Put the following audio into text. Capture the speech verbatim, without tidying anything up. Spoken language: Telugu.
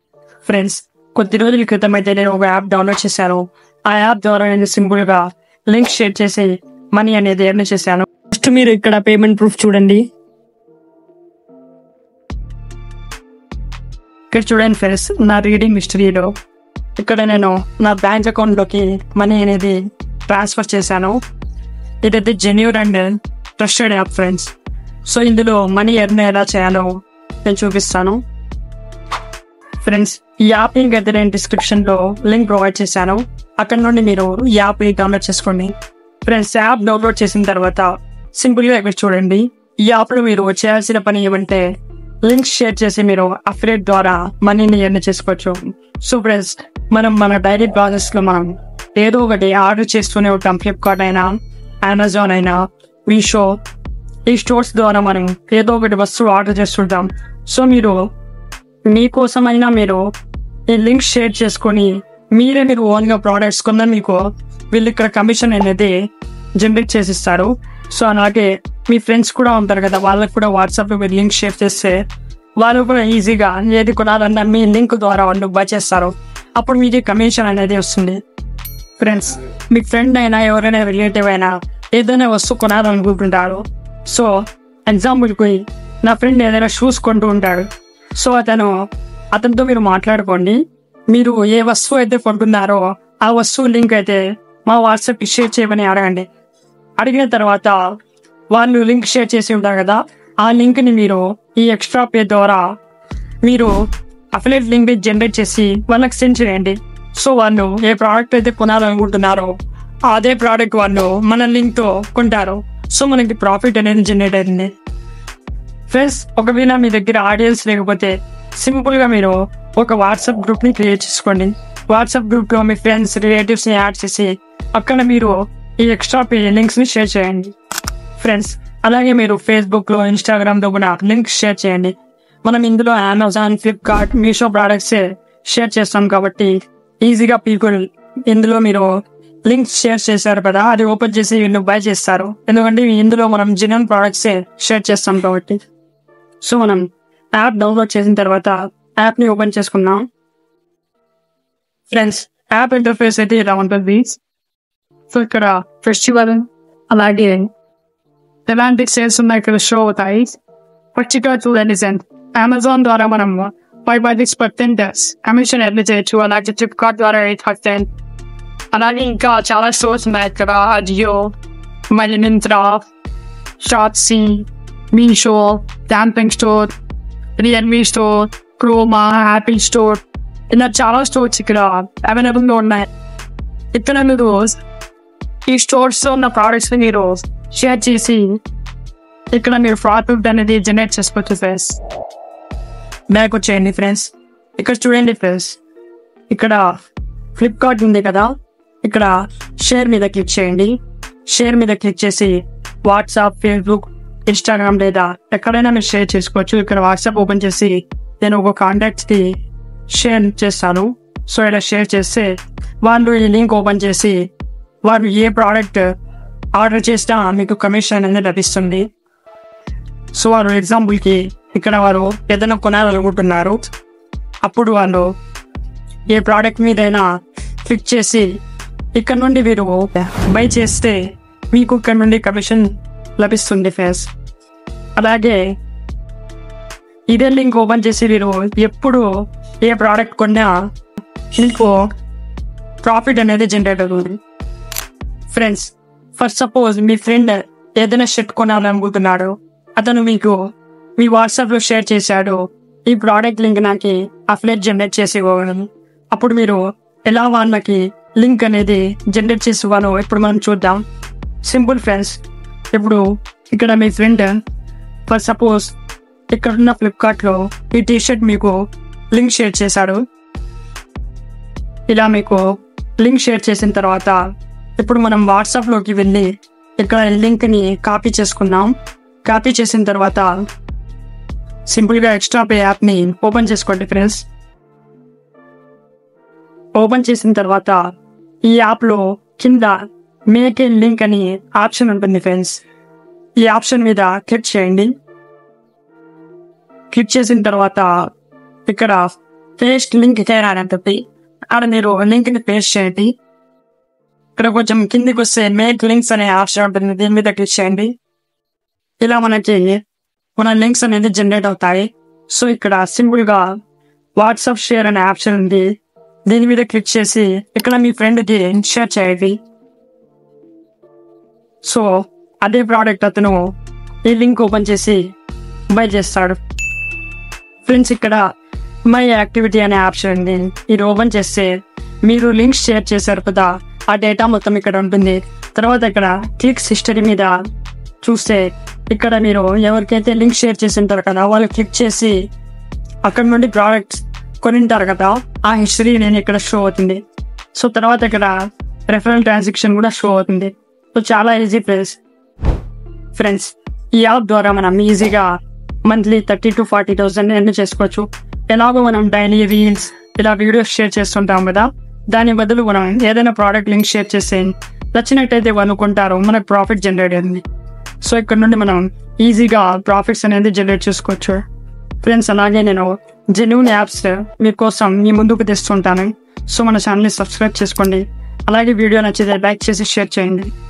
ఫ్రెండ్స్, కొద్ది రోజుల క్రితం అయితే నేను ఒక యాప్ డౌన్లోడ్ చేశాను. ఆ యాప్ ద్వారా నేను సింపుల్ గా లింక్ షేర్ చేసి మనీ అనేది ఎర్న్ చేశాను. ఫస్ట్ మీరు ఇక్కడ పేమెంట్ ప్రూఫ్ చూడండి. ఇక్కడ చూడండి ఫ్రెండ్స్, నా రీడింగ్ హిస్టరీలో ఇక్కడ నేను నా బ్యాంక్ అకౌంట్ లోకి మనీ అనేది ట్రాన్స్ఫర్ చేశాను. ఇదైతే genuine and trusted app friends. So ఇందులో మనీ ఎర్న్ ఎలా చేయాలో నేను చూపిస్తాను. ఫ్రెండ్స్, ఈ యాప్ లింక్ అయితే నేను డిస్క్రిప్షన్ లో లింక్ ప్రొవైడ్ చేశాను. అక్కడ నుండి మీరు ఈ యాప్ డౌన్లోడ్ చేసుకోండి. ఫ్రెండ్స్, యాప్ డౌన్లోడ్ చేసిన తర్వాత సింపుల్ గా ఇక్కడ చూడండి. ఈ యాప్ లో మీరు చేయాల్సిన పని ఏమంటే లింక్ షేర్ చేసి మీరు అఫిలియేట్ ద్వారా మనీని ఎర్న్ చేసుకోవచ్చు. సో ఫ్రెండ్స్, మనం మన డైలీ ప్రాసెస్ లో మనం ఏదో ఒకటి ఆర్డర్ చేస్తూనే ఉంటాం. ఫ్లిప్కార్ట్ అయినా, అమెజాన్ అయినా, మీషో, ఈ స్టోర్స్ ద్వారా మనం ఏదో ఒకటి వస్తువు ఆర్డర్ చేస్తుంటాం. సో మీరు మీకోసమైనా మీరు ఈ లింక్ షేర్ చేసుకొని మీరే మీరు ఓన్ గా ప్రోడక్ట్స్ కొన్నా మీకు వీళ్ళు ఇక్కడ కమిషన్ అనేది జనరేట్ చేసిస్తారు. సో అలాగే మీ ఫ్రెండ్స్ కూడా ఉంటారు కదా, వాళ్ళకి కూడా వాట్సాప్ లో మీరు లింక్ షేర్ చేస్తే వాళ్ళు కూడా ఈజీగా ఏది కొనాలన్నా మీ లింక్ ద్వారా వాళ్ళు బై చేస్తారు. అప్పుడు మీకు కమిషన్ అనేది వస్తుంది. ఫ్రెండ్స్, మీ ఫ్రెండ్ అయినా ఎవరైనా రిలేటివ్ అయినా ఏదైనా వస్తువు కొనాలనుకుంటుంటారు. సో ఎగ్జాంపుల్కి నా ఫ్రెండ్ ఏదైనా షూస్ కొంటూ ఉంటాడు. సో అతను అతనితో మీరు మాట్లాడుకోండి. మీరు ఏ వస్తువు అయితే కొంటున్నారో ఆ వస్తువు లింక్ అయితే మా వాట్సాప్కి షేర్ చేయమని అడగండి. అడిగిన తర్వాత వాళ్ళు లింక్ షేర్ చేసి ఉంటారు కదా, ఆ లింక్ని మీరు ఈ ఎక్స్ట్రా పే ద్వారా మీరు అఫిలియేట్ లింక్ జనరేట్ చేసి వాళ్ళకి సెండ్ చేయండి. సో వాళ్ళు ఏ ప్రోడక్ట్ అయితే కొనాలనుకుంటున్నారో అదే ప్రోడక్ట్ వాళ్ళు మన లింక్తో కొంటారు. సో మనకి ప్రాఫిట్ అనేది జనరేట్ అయింది. ఫ్రెండ్స్, ఒకవేళ మీ దగ్గర ఆడియన్స్ లేకపోతే సింపుల్గా మీరు ఒక వాట్సాప్ గ్రూప్ని క్రియేట్ చేసుకోండి. వాట్సాప్ గ్రూప్లో మీ ఫ్రెండ్స్, రిలేటివ్స్ని యాడ్ చేసి అక్కడ మీరు ఈ ఎక్స్ట్రా పే లింక్స్ని షేర్ చేయండి. ఫ్రెండ్స్, అలాగే మీరు ఫేస్బుక్లో, ఇన్స్టాగ్రామ్లో కూడా లింక్స్ షేర్ చేయండి. మనం ఇందులో Amazon, Flipkart, Meesho products share చేస్తాం కాబట్టి ఈజీగా పీపుల్ ఇందులో మీరు లింక్స్ షేర్ చేశారు కదా, అది ఓపెన్ చేసి వీళ్ళు బై చేస్తారు. ఎందుకంటే ఇందులో మనం జెన్యూన్ ప్రోడక్ట్స్ షేర్ చేస్తాం కాబట్టి. సో మనం యాప్ డౌన్లోడ్ చేసిన తర్వాత యాప్ని ఓపెన్ చేసుకుందాం. ఫ్రెండ్స్, యాప్ ఇంటర్ఫేస్ అయితే ఇలా ఉంటుంది. సో ఇక్కడ ఫెస్టివల్ అలాగే ఎలాంటి సేల్స్ ఉన్నాయి ఇక్కడ షో అవుతాయి. పచ్చిగా చూడండి ఫ్రెండ్స్, అమెజాన్ ద్వారా మనం five by six percent commission earn చేయొచ్చు. అలాగే ఫ్లిప్కార్ట్ ద్వారా ఎయిట్ పర్సెంట్ అలాగే ఇంకా చాలా స్టోర్స్ ఉన్నాయి ఇక్కడ. అజియో, మరి Myntra, Shopsy, Meesho, Samsung store, Realme store, Croma, Apple store, ఇలా చాలా స్టోర్స్ ఇక్కడ అవైలబుల్గా ఉన్నాయి. ఇక్కడ మీరు ఈ స్టోర్స్ ఉన్న ప్రోడక్ట్స్ని మీరు షేర్ చేసి ఇక్కడ మీరు ప్రాఫిట్ అనేది జనరేట్ చేసుకోవచ్చు. ఫ్రెండ్స్, బ్యాక్ వచ్చేయండి. ఫ్రెండ్స్, ఇక్కడ చూడండి ఫ్రెండ్స్, ఇక్కడ ఫ్లిప్కార్ట్ ఉంది కదా, ఇక్కడ షేర్ మీద క్లిక్ చేయండి. షేర్ మీద క్లిక్ చేసి వాట్సాప్, ఫేస్బుక్, ఇన్స్టాగ్రామ్ లేదా ఎక్కడైనా మీరు షేర్ చేసుకోవచ్చు. ఇక్కడ వాట్సాప్ ఓపెన్ చేసి నేను ఒక కాంటాక్ట్స్కి షేర్ చేస్తాను. సో ఇలా షేర్ చేస్తే వాళ్ళు ఈ లింక్ ఓపెన్ చేసి వారు ఏ ప్రోడక్ట్ ఆర్డర్ చేసినా మీకు కమిషన్ అనేది లభిస్తుంది. సో వారు ఎగ్జాంపుల్కి ఇక్కడ వారు ఏదైనా కొనాలనుకుంటున్నారు. అప్పుడు వాళ్ళు ఏ ప్రోడక్ట్ మీదైనా క్లిక్ చేసి ఇక్కడ నుండి మీరు బై చేస్తే మీకు ఇక్కడ నుండి కమిషన్ లభిస్తుంది. ఫ్రెండ్స్, అలాగే ఇదే లింక్ ఓపెన్ చేసి మీరు ఎప్పుడు ఏ ప్రోడక్ట్ కొన్నా మీకు ప్రాఫిట్ అనేది జనరేట్ అవుతుంది. ఫ్రెండ్స్, ఫర్ సపోజ్ మీ ఫ్రెండ్ ఏదైనా షర్ట్ కొనాలనుకుంటున్నాడు, అతను మీకు మీ వాట్సాప్లో షేర్ చేశాడు, ఈ ప్రోడక్ట్ లింక్ నాకు అఫిలియేట్ జనరేట్ చేసి ఇవ్వగలను. అప్పుడు మీరు ఎలా వాళ్ళకి లింక్ అనేది జనరేట్ చేసి ఇవ్వను ఇప్పుడు మనం చూద్దాం. సింపుల్ ఫ్రెండ్స్, ఇప్పుడు ఇక్కడ మీ ఫ్రెండ్ ఫర్ సపోజ్ ఇక్కడున్న ఫ్లిప్కార్ట్లో ఈ టీషర్ట్ మీకు లింక్ షేర్ చేశాడు. ఇలా మీకు లింక్ షేర్ చేసిన తర్వాత ఇప్పుడు మనం వాట్సాప్లోకి వెళ్ళి ఇక్కడ లింక్ని కాపీ చేసుకుందాం. కాపీ చేసిన తర్వాత సింపుల్గా ఎక్స్ట్రా పే యాప్ని ఓపెన్ చేసుకోండి. ఫ్రెండ్స్, ఓపెన్ చేసిన తర్వాత ఈ యాప్లో కింద మేక్ ఏ లింక్ అని ఆప్షన్ ఉంటుంది. ఫ్రెండ్స్, ఈ ఆప్షన్ మీద క్లిక్ చేయండి. క్లిక్ చేసిన తర్వాత ఇక్కడ పేస్ట్ లింక్ చేయాలని చెప్పి అక్కడ మీరు లింక్ని పేస్ట్ చేయండి. ఇక్కడ కొంచెం కిందికి వస్తే మేక్ లింక్స్ అనే ఆప్షన్ ఉంటుంది, దీని మీద క్లిక్ చేయండి. ఇలా మనకి మన లింక్స్ అనేది జనరేట్ అవుతాయి. సో ఇక్కడ సింపుల్గా వాట్సాప్ షేర్ అనే ఆప్షన్ ఉంది, దీని మీద క్లిక్ చేసి ఇక్కడ మీ ఫ్రెండ్కి షేర్ చేయండి. సో అదే ప్రోడక్ట్ అతను ఈ లింక్ ఓపెన్ చేసి బై చేస్తాడు. ఫ్రెండ్స్ ఇక్కడ మై యాక్టివిటీ అనే ఆప్షన్ ఉంది, ఇది ఓపెన్ చేస్తే మీరు లింక్ షేర్ చేశారు కదా, ఆ డేటా మొత్తం ఇక్కడ ఉంటుంది. తర్వాత ఇక్కడ క్లిక్స్ హిస్టరీ మీద చూస్తే ఇక్కడ మీరు ఎవరికైతే లింక్ షేర్ చేసి ఉంటారు కదా వాళ్ళు క్లిక్ చేసి అక్కడ నుండి ప్రోడక్ట్స్ కొనింటారు కదా, ఆ హిస్టరీ నేను ఇక్కడ షో అవుతుంది. సో తర్వాత ఇక్కడ రెఫరల్ ట్రాన్సాక్షన్ కూడా షో అవుతుంది. సో చాలా ఈజీ ప్లేస్ ఫ్రెండ్స్. ఈ యాప్ ద్వారా మనం ఈజీగా monthly thirty to forty thousand earn చేసుకోవచ్చు. ఎలాగో మనం డైలీ రీల్స్ ఇలా వీడియోస్ షేర్ చేస్తుంటాం కదా, దాని బదులు మనం ఏదైనా ప్రోడక్ట్ లింక్ షేర్ చేస్తే నచ్చినట్టయితే వాళ్ళు కొంటారు, మనకు ప్రాఫిట్ జనరేట్ అయింది. సో ఇక్కడ నుండి మనం ఈజీగా ప్రాఫిట్స్ అనేది జనరేట్ చేసుకోవచ్చు ఫ్రెండ్స్. అలాగే నేను జెన్యూన్ యాప్స్ మీకోసం మీ ముందుకు తెస్తుంటాను. సో మన ఛానల్ని సబ్స్క్రైబ్ చేసుకోండి. అలాగే వీడియో నచ్చితే లైక్ చేసి షేర్ చేయండి.